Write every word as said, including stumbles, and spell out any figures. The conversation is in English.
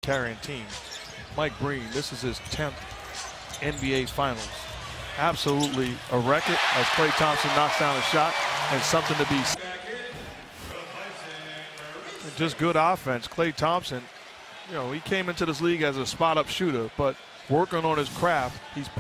carrying team. Mike Breen, this is his tenth N B A Finals. Absolutely a record as Klay Thompson knocks down a shot, and something to be. And just good offense. Klay Thompson, you know, he came into this league as a spot-up shooter, but working on his craft, he's